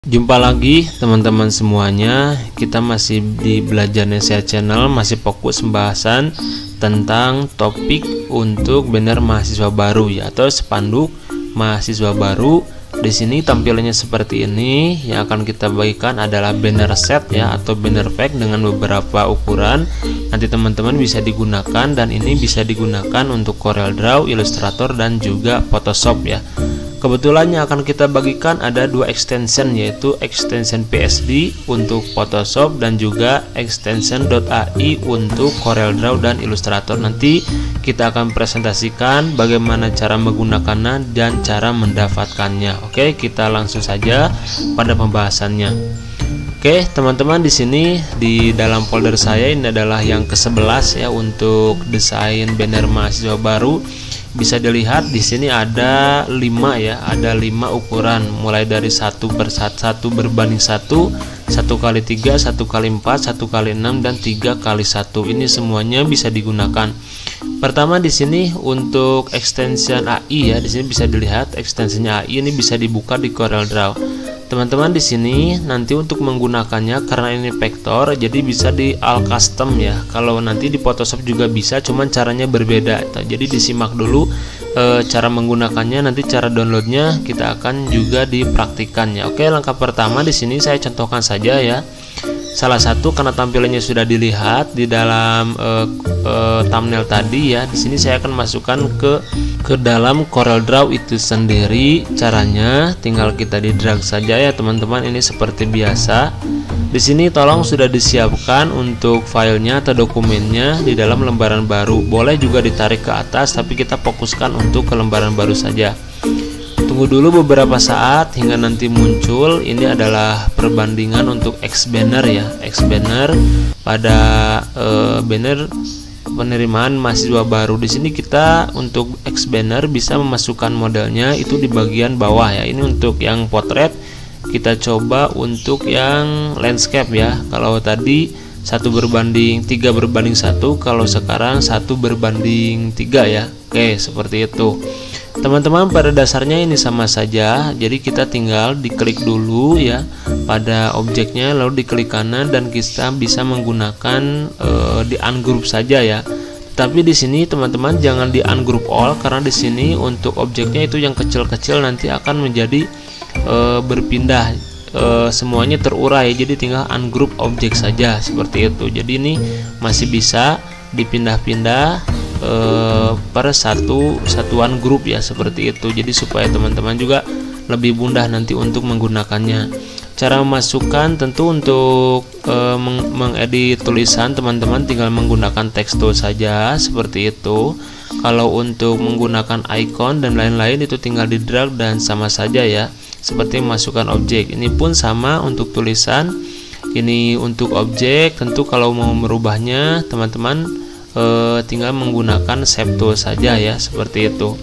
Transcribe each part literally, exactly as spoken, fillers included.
Jumpa lagi teman-teman semuanya. Kita masih di Belajar Indonesia Channel, masih fokus pembahasan tentang topik untuk banner mahasiswa baru ya, atau spanduk mahasiswa baru. Di sini tampilannya seperti ini. Yang akan kita bagikan adalah banner set ya, atau banner pack dengan beberapa ukuran. Nanti teman-teman bisa digunakan, dan ini bisa digunakan untuk CorelDRAW, Illustrator, dan juga Photoshop ya. Kebetulan yang akan kita bagikan ada dua extension, yaitu extension P S D untuk Photoshop dan juga extension .ai untuk CorelDRAW dan Illustrator. Nanti kita akan presentasikan bagaimana cara menggunakannya dan cara mendapatkannya. Oke, kita langsung saja pada pembahasannya. Oke, teman-teman, di sini di dalam folder saya ini adalah yang ke sebelas ya, untuk desain banner mahasiswa baru. Bisa dilihat di sini ada lima ya, ada lima ukuran, mulai dari satu per satu berbanding satu, satu kali tiga, satu kali empat, satu kali enam, dan tiga kali satu. Ini semuanya bisa digunakan. Pertama di sini untuk extension A I ya, di sini bisa dilihat ekstensinya A I ini bisa dibuka di CorelDRAW. Teman-teman, di sini nanti untuk menggunakannya, karena ini vektor, jadi bisa di all custom ya. Kalau nanti di Photoshop juga bisa, cuman caranya berbeda. Jadi disimak dulu e, cara menggunakannya, nanti cara downloadnya kita akan juga dipraktikkan ya. Oke, langkah pertama di sini saya contohkan saja ya. Salah satu, karena tampilannya sudah dilihat di dalam e, e, thumbnail tadi ya. Di sini saya akan masukkan ke ke dalam CorelDRAW itu sendiri. Caranya tinggal kita di drag saja ya teman-teman. Ini seperti biasa. Di sini tolong sudah disiapkan untuk filenya atau dokumennya di dalam lembaran baru. Boleh juga ditarik ke atas, tapi kita fokuskan untuk ke lembaran baru saja. Tunggu dulu beberapa saat hingga nanti muncul. Ini adalah perbandingan untuk X banner ya, X banner pada e, banner penerimaan mahasiswa baru. Di sini kita untuk X banner bisa memasukkan modelnya itu di bagian bawah ya. Ini untuk yang potret, kita coba untuk yang landscape ya. Kalau tadi satu berbanding tiga berbanding satu, kalau sekarang satu berbanding tiga ya. Oke, seperti itu. Teman-teman, pada dasarnya ini sama saja. Jadi kita tinggal diklik dulu ya pada objeknya, lalu diklik kanan, dan kita bisa menggunakan e, di ungroup saja ya. Tapi di sini teman-teman jangan di ungroup all, karena di sini untuk objeknya itu yang kecil-kecil nanti akan menjadi e, berpindah, e, semuanya terurai. Jadi tinggal ungroup objek saja seperti itu. Jadi ini masih bisa dipindah-pindah e, per satu satuan grup ya, seperti itu. Jadi supaya teman-teman juga lebih mudah nanti untuk menggunakannya. Cara memasukkan tentu untuk e, meng mengedit tulisan, teman-teman tinggal menggunakan text tool saja seperti itu. Kalau untuk menggunakan icon dan lain-lain itu tinggal di drag dan sama saja ya, seperti memasukkan objek. Ini pun sama untuk tulisan. Ini untuk objek, tentu kalau mau merubahnya teman-teman e, tinggal menggunakan shape tool saja ya, seperti itu.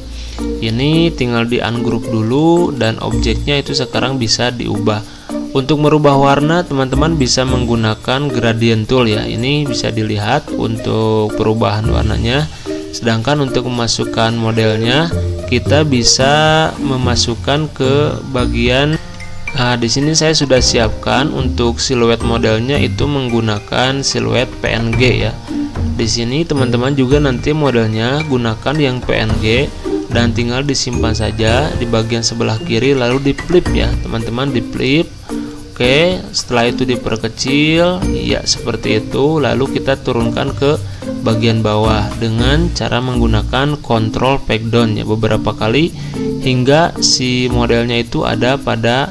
Ini tinggal di ungroup dulu, dan objeknya itu sekarang bisa diubah. Untuk merubah warna teman-teman bisa menggunakan gradient tool ya. Ini bisa dilihat untuk perubahan warnanya. Sedangkan untuk memasukkan modelnya kita bisa memasukkan ke bagian. Nah, di sini saya sudah siapkan untuk siluet modelnya itu menggunakan siluet P N G ya. Di sini teman-teman juga nanti modelnya gunakan yang P N G, dan tinggal disimpan saja di bagian sebelah kiri, lalu di flip ya teman-teman, di flip. Oke, setelah itu diperkecil ya, seperti itu. Lalu kita turunkan ke bagian bawah dengan cara menggunakan control pack down ya, beberapa kali hingga si modelnya itu ada pada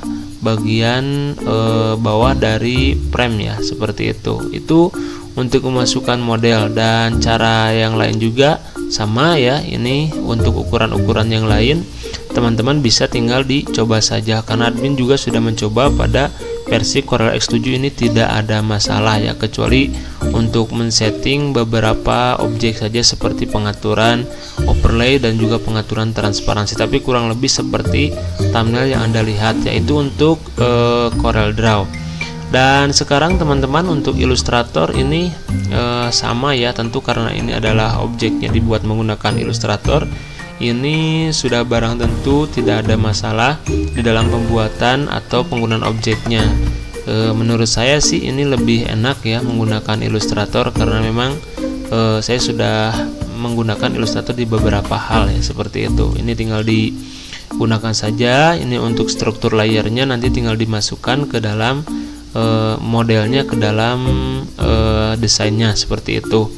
bagian e, bawah dari frame ya, seperti itu. Itu untuk memasukkan model, dan cara yang lain juga sama ya. Ini untuk ukuran-ukuran yang lain teman-teman bisa tinggal dicoba saja, karena admin juga sudah mencoba pada versi Corel X tujuh ini tidak ada masalah ya, kecuali untuk men-setting beberapa objek saja seperti pengaturan overlay dan juga pengaturan transparansi. Tapi kurang lebih seperti thumbnail yang Anda lihat, yaitu untuk uh, CorelDRAW. Dan sekarang teman-teman untuk Illustrator ini uh, sama ya, tentu karena ini adalah objeknya dibuat menggunakan Illustrator. ini sudah barang tentu tidak ada masalah di dalam pembuatan atau penggunaan objeknya. E, menurut saya sih ini lebih enak ya menggunakan Illustrator, karena memang e, saya sudah menggunakan Illustrator di beberapa hal ya seperti itu. Ini tinggal digunakan saja. Ini untuk struktur layernya nanti tinggal dimasukkan ke dalam e, modelnya, ke dalam e, desainnya seperti itu.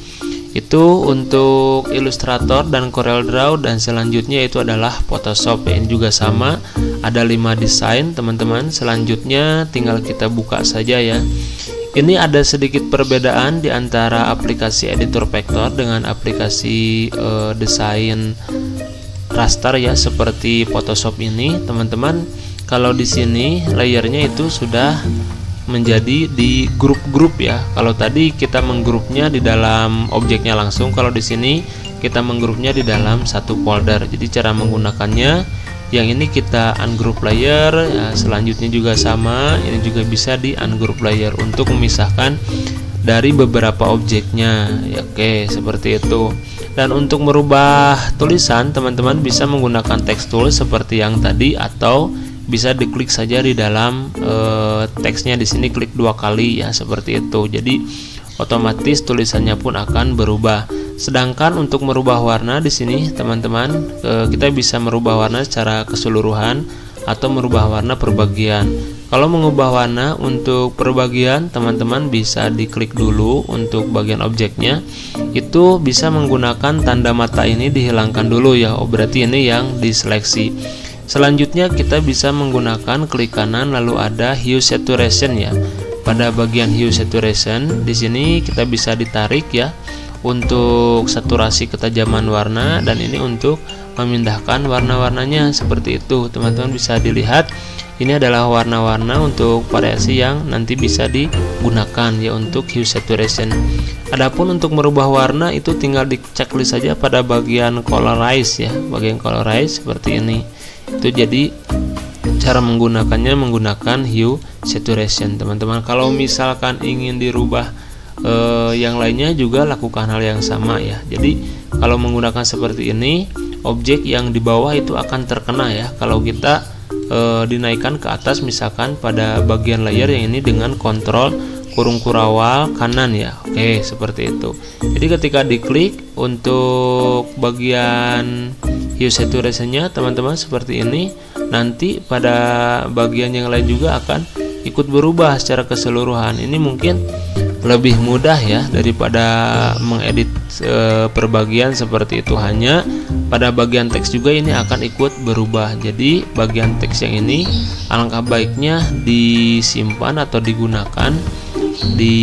Itu untuk Illustrator dan CorelDRAW, dan selanjutnya itu adalah Photoshop ya. Ini juga sama, ada lima desain teman-teman. Selanjutnya tinggal kita buka saja ya. Ini ada sedikit perbedaan di antara aplikasi editor vektor dengan aplikasi e, desain raster ya seperti Photoshop ini teman-teman. Kalau di sini layernya itu sudah menjadi di grup-grup ya. Kalau tadi kita menggrupnya di dalam objeknya langsung, kalau di sini kita menggrupnya di dalam satu folder. Jadi cara menggunakannya, yang ini kita ungroup layer ya, selanjutnya juga sama, ini juga bisa di ungroup layer untuk memisahkan dari beberapa objeknya ya. Oke, seperti itu. Dan untuk merubah tulisan, teman-teman bisa menggunakan text tool seperti yang tadi, atau bisa diklik saja di dalam e, teksnya. Di sini klik dua kali ya seperti itu. Jadi otomatis tulisannya pun akan berubah. Sedangkan untuk merubah warna di sini teman-teman, e, kita bisa merubah warna secara keseluruhan atau merubah warna per bagian. Kalau mengubah warna untuk per bagian, teman-teman bisa diklik dulu untuk bagian objeknya. Itu bisa menggunakan tanda mata ini dihilangkan dulu ya. Oh, berarti ini yang diseleksi. Selanjutnya kita bisa menggunakan klik kanan lalu ada hue saturation ya. Pada bagian hue saturation di sini kita bisa ditarik ya untuk saturasi ketajaman warna, dan ini untuk memindahkan warna-warnanya seperti itu. Teman-teman bisa dilihat ini adalah warna-warna untuk variasi yang nanti bisa digunakan ya untuk hue saturation. Adapun untuk merubah warna itu tinggal di checklist saja pada bagian colorize ya, bagian colorize seperti ini. Itu jadi cara menggunakannya menggunakan hue saturation teman-teman. Kalau misalkan ingin dirubah eh, yang lainnya juga lakukan hal yang sama ya. Jadi kalau menggunakan seperti ini, objek yang di bawah itu akan terkena ya kalau kita eh, dinaikkan ke atas, misalkan pada bagian layer yang ini dengan kontrol kurung kurawal kanan ya. Oke, seperti itu. Jadi ketika diklik untuk bagian hue saturation-nya teman-teman seperti ini, nanti pada bagian yang lain juga akan ikut berubah secara keseluruhan. Ini mungkin lebih mudah ya daripada mengedit e, per bagian seperti itu. Hanya pada bagian teks juga ini akan ikut berubah. Jadi bagian teks yang ini alangkah baiknya disimpan atau digunakan di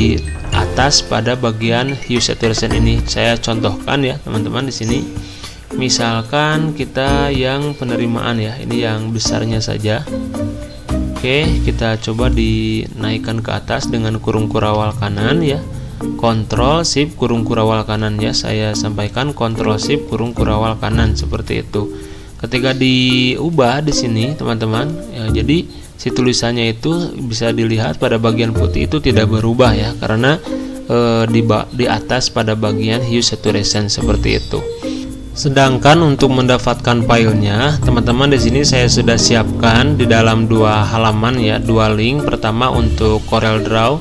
atas pada bagian hue saturation ini. Saya contohkan ya teman-teman di sini. Misalkan kita yang penerimaan ya, ini yang besarnya saja. Oke, kita coba dinaikkan ke atas dengan kurung kurawal kanan ya. Kontrol Shift kurung kurawal kanan ya. Saya sampaikan Kontrol Shift kurung kurawal kanan seperti itu. Ketika diubah di sini teman-teman ya, jadi si tulisannya itu bisa dilihat pada bagian putih itu tidak berubah ya, karena e, di, di atas pada bagian hue saturation seperti itu. Sedangkan untuk mendapatkan filenya, teman-teman di sini saya sudah siapkan di dalam dua halaman ya, dua link. Pertama untuk CorelDRAW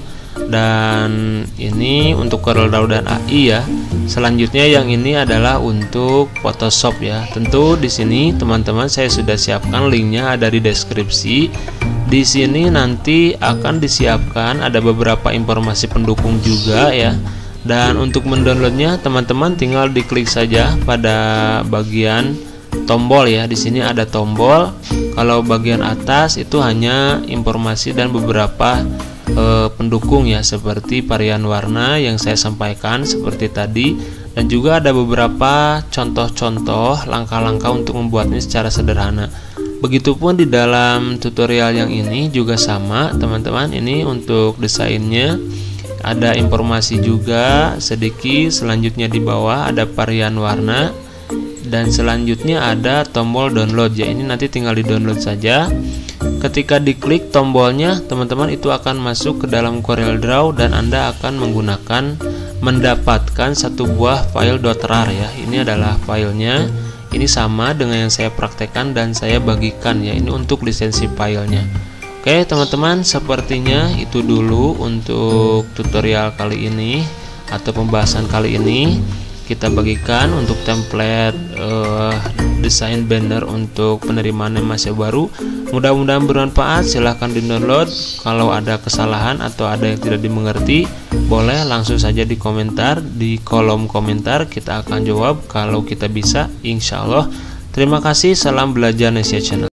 dan ini untuk CorelDRAW dan A I ya. Selanjutnya yang ini adalah untuk Photoshop ya. Tentu di sini teman-teman saya sudah siapkan linknya, ada di deskripsi. Di sini nanti akan disiapkan ada beberapa informasi pendukung juga ya. Dan untuk mendownloadnya teman-teman tinggal diklik saja pada bagian tombol ya. Di sini ada tombol. Kalau bagian atas itu hanya informasi dan beberapa e, pendukung ya, seperti varian warna yang saya sampaikan seperti tadi, dan juga ada beberapa contoh-contoh langkah-langkah untuk membuatnya secara sederhana. Begitupun di dalam tutorial yang ini juga sama teman-teman. Ini untuk desainnya ada informasi juga sedikit. Selanjutnya di bawah ada varian warna, dan selanjutnya ada tombol download ya. Ini nanti tinggal di download saja. Ketika diklik tombolnya teman-teman itu akan masuk ke dalam CorelDRAW dan Anda akan menggunakan mendapatkan satu buah file .rar ya. Ini adalah filenya Ini sama dengan yang saya praktekkan dan saya bagikan ya. Ini untuk lisensi filenya. Oke teman-teman, sepertinya itu dulu untuk tutorial kali ini atau pembahasan kali ini. Kita bagikan untuk template uh, desain banner untuk penerimaan mahasiswa baru. Mudah-mudahan bermanfaat. Silahkan di download. Kalau ada kesalahan atau ada yang tidak dimengerti, boleh langsung saja di komentar, di kolom komentar. Kita akan jawab kalau kita bisa, insya Allah. Terima kasih. Salam belajar Nesia Channel.